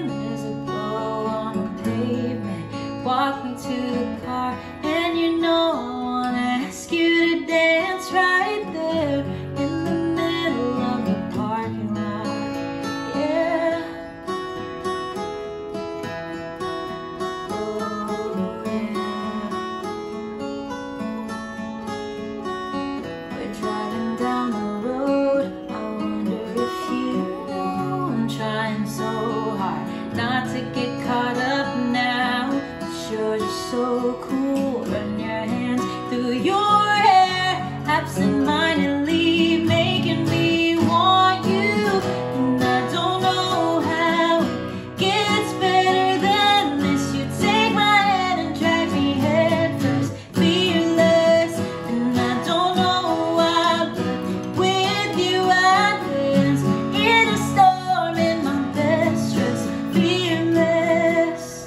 as a blow on the pavement. Walk me to the car, and you know I wanna ask you to dance right there in the middle of the parking lot. Yeah. Oh yeah. We're driving down the road. I wonder if you know I'm trying so hard not to get caught up now. You're just so cool. Run your hands through your hair, absent-mindedly making me want you. And I don't know how it gets better than this. You take my hand and drag me head first, fearless. And I don't know why, but with you I dance in a storm in my best dress, fearless.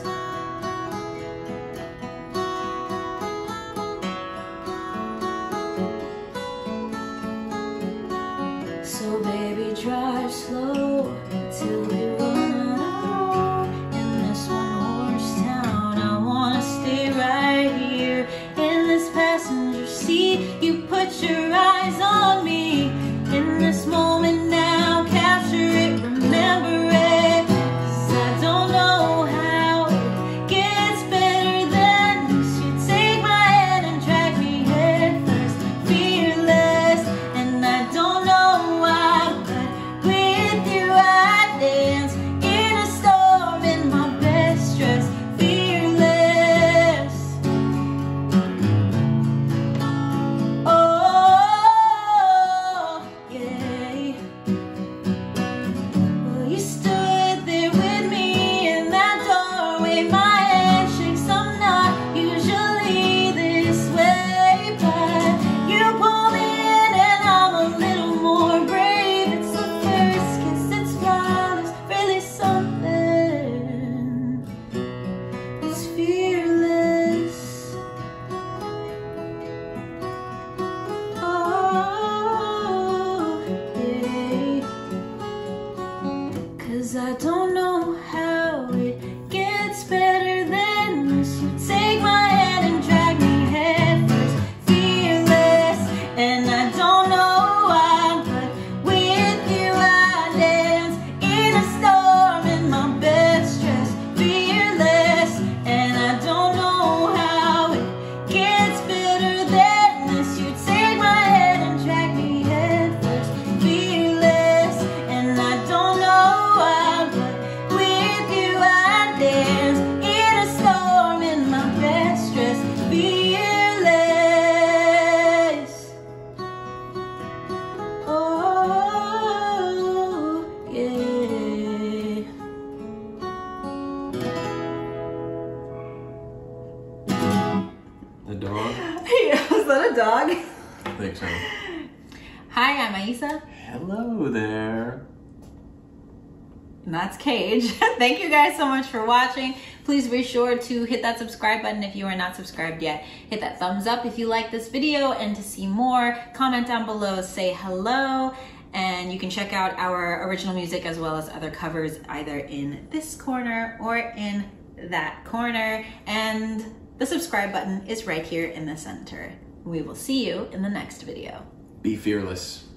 So baby, drive slow till we run out in this one-horse town. I wanna stay right here in this passenger seat. You put your eyes on me in this moment now. Capture it, remember it, 'cause I don't know how it gets better than this. You take my hand and drag me head first, fearless. And I don't know why, but with you I dance in a storm in my best dress, fearless. Oh, yeah. Well, you stood there with me in that doorway. My head shakes, I'm not usually this way, but you pull me in and I'm a little more brave. It's the first kiss, it's flawless, really something. It's fearless. Oh, yeah. 'Cause I don't know how it gets better than this. You take my hand and drag me head first, fearless. And I don't know why, but with you I dance in a storm in my best dress, fearless. And I don't know how it gets better than this. You take my hand and drag me head first, fearless. And I don't know why, but with you I dance in a storm in my best dress, fearless. Oh, yeah. The dog? Was that a dog? I think so. Hi, I'm Aisa. Hello there. And that's Cage. Thank you guys so much for watching. Please be sure to hit that subscribe button if you are not subscribed yet. Hit that thumbs up if you like this video, and to see more, comment down below, say hello, and you can check out our original music as well as other covers either in this corner or in that corner. And the subscribe button is right here in the center. We will see you in the next video. Be fearless.